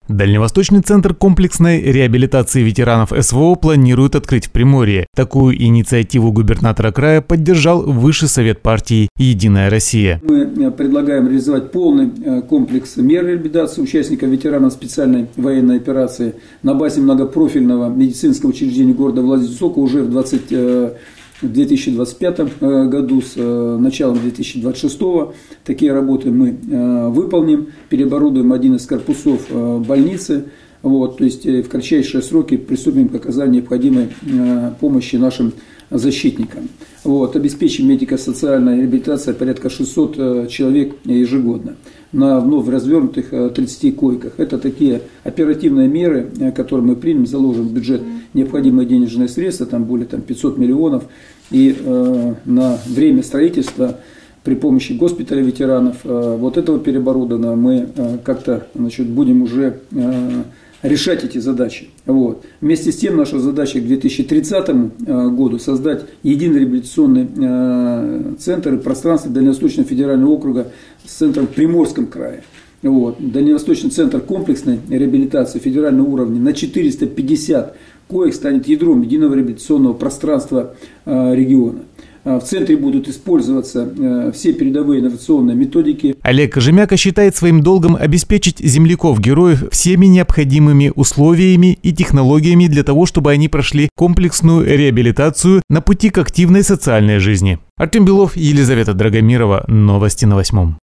Дальневосточный центр комплексной реабилитации ветеранов СВО планирует открыть в Приморье. Такую инициативу губернатора края поддержал Высший совет партии «Единая Россия». Мы предлагаем реализовать полный комплекс мер реабилитации участников ветеранов специальной военной операции на базе многопрофильного медицинского учреждения города Владивостока уже в 2025 году, с началом 2026. Такие работы мы выполним, переоборудуем один из корпусов больницы. То есть в кратчайшие сроки приступим к оказанию необходимой помощи нашим защитникам. Обеспечим медико-социальной реабилитацией порядка 600 человек ежегодно на вновь развернутых 30 койках. Это такие оперативные меры, которые мы примем, заложим в бюджет необходимые денежные средства, там более 500 миллионов. И на время строительства при помощи госпиталя ветеранов этого переоборудования мы как-то будем уже решать эти задачи. Вместе с тем наша задача к 2030 году создать единый реабилитационный центр и пространство Дальневосточного федерального округа с центром в Приморском крае. Дальневосточный центр комплексной реабилитации федерального уровня на 450 коек станет ядром единого реабилитационного пространства региона. В центре будут использоваться все передовые инновационные методики. Олег Кожемяка считает своим долгом обеспечить земляков-героев всеми необходимыми условиями и технологиями для того, чтобы они прошли комплексную реабилитацию на пути к активной социальной жизни. Артем Белов, Елизавета Драгомирова. Новости на 8.